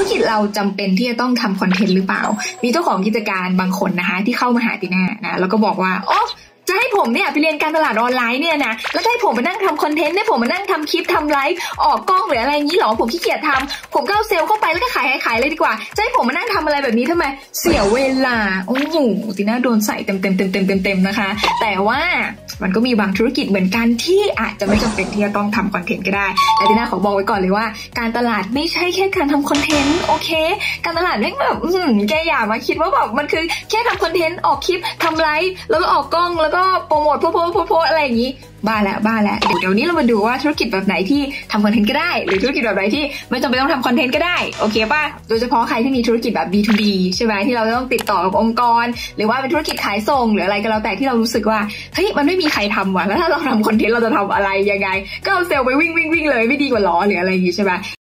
กิจเราจำเป็นที่จะต้องทำคอนเทนต์หรือเปล่ามีเจ้าของกิจการบางคนนะคะที่เข้ามาหาตีน่านะแล้วก็บอกว่าโอ้จะให้ผมเนี่ยไปเรียนการตลาดออนไลน์เนี่ยนะแล้วให้ผมมานั่งทำคอนเทนต์เนี่ยผมมานั่งทำคลิปทำไลฟ์ออกกล้องหรืออะไรอย่างนี้หรอผมขี้เกียจทำผมก็เอาเซลล์เข้าไปแล้วก็ขายเลยดีกว่าจะให้ผมมานั่งทำอะไรแบบนี้ทำไมเสียเวลาโอ้โหตีน่าโดนใส่เต็มนะคะแต่ว่ามันก็มีบางธุรกิจเหมือนกันที่อาจจะไม่จำเป็นที่จะต้องทำคอนเทนต์ก็ได้แต่ตีน่าขอบอกไว้ก่อนเลยว่าการตลาดไม่ใช่แค่การทำคอนเทนต์โอเคการตลาดไม่แบบแกอย่ามาคิดว่าแบบมันคือแค่ทำคอนเทนต์ออกคลิปทำไลฟ์แล้วก็ออกกล้องแล้วก็โปรโมทโพสอะไรอย่างนี้บ้าแหละเดี๋ยวนี้เรามาดูว่าธุรกิจแบบไหนที่ทำคอนเทนต์ก็ได้หรือธุรกิจแบบไหนที่ไม่จำเป็นต้องทำคอนเทนต์ก็ได้โอเคป่ะโดยเฉพาะใครที่มีธุรกิจแบบ B2B ใช่ไหมที่เราต้องติดต่อกับองค์กรหรือว่าเป็นธุรกิจขายส่งหรืออะไรก็แล้วแต่ที่เรารู้สึกว่าเฮ้ยมันไม่มีใครทำว่ะแล้วถ้าเราทำคอนเทนต์เราจะทำอะไรยังไงก็เอาเซลล์ไปวิ่งเลยไม่ดีกว่าหรอหรืออะไรอย่างนี้ใช่ไหม